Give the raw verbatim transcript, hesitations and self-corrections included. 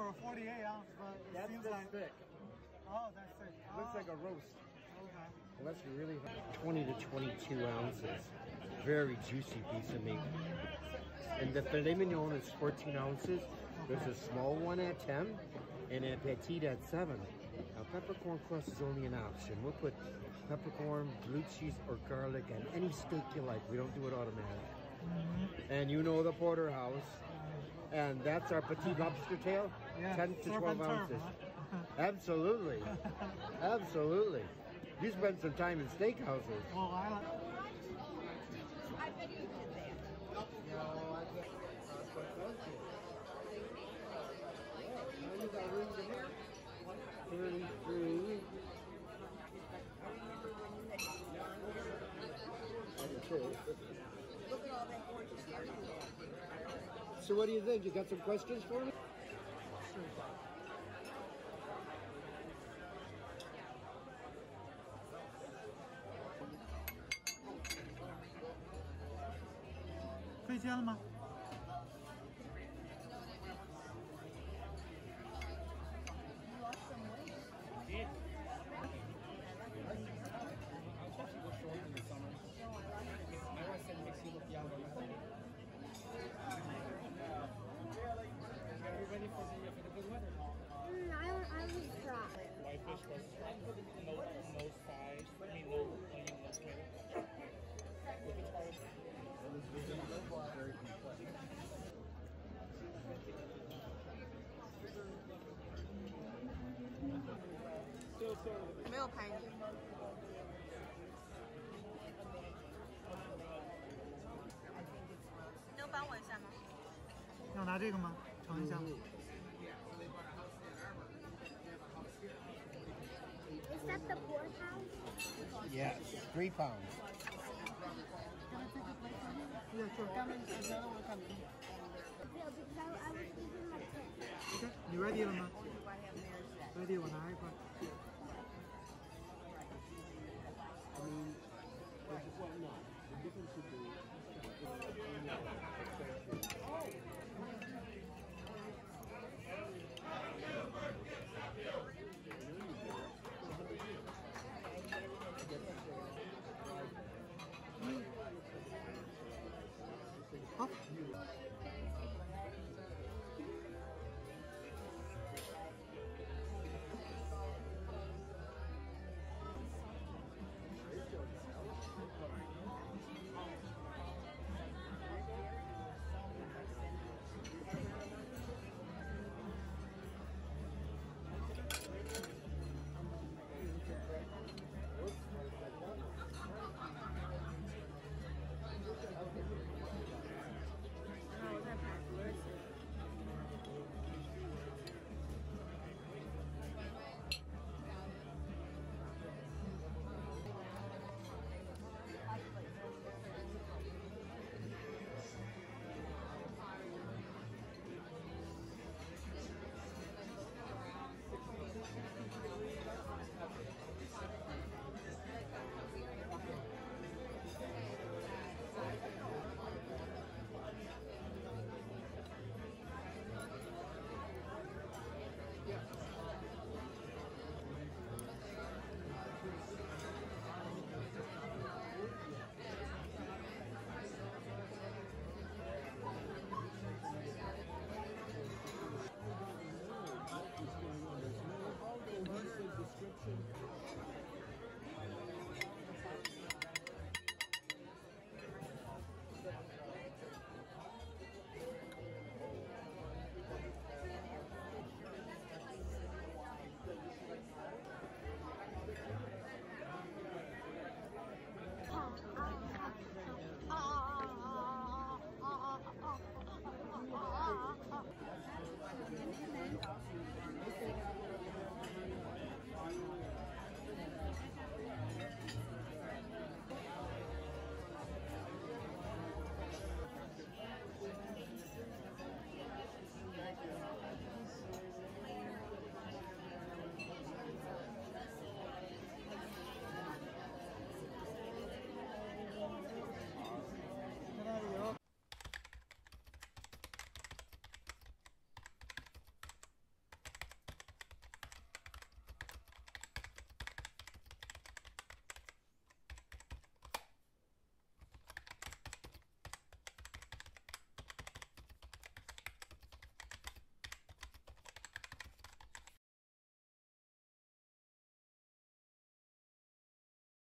a forty-eight ounce, but it That's seems the like... thick. Oh, that's thick. It oh. looks like a roast. Okay. Unless you really twenty to twenty-two ounces. Very juicy piece of meat. And the filet mignon is fourteen ounces. There's a small one at ten and a petite at seven. Now peppercorn crust is only an option. We'll put peppercorn, blue cheese, or garlic on any steak you like. We don't do it automatic. Mm-hmm. And you know the porterhouse. And that's our petite lobster tail. Yeah, ten to twelve ounces. Huh? Absolutely. Absolutely. You spent some time in steakhouses. Well, I like... I bet you did that. No, I can't. Now you got room to here. thirty-three. Look at all that gorgeous hair you have. So what do you think? You got some questions for me? Sure. 可以煎了吗？ Are you ready for the, for the good weather? Mm, I, I was dry. Whitefish was no, no spice, I mean no onion, no tomato. Look at all very complex. 没有拍你。能帮我一下吗？ 要拿这个吗？尝一下。 Is that the porterhouse? Yes, three pounds. Yeah, sure. Yeah, because I, I was thinking like this. Okay, 你 ready 了吗 ？Ready， 我拿一块。 I mean, well, no. The difference would be.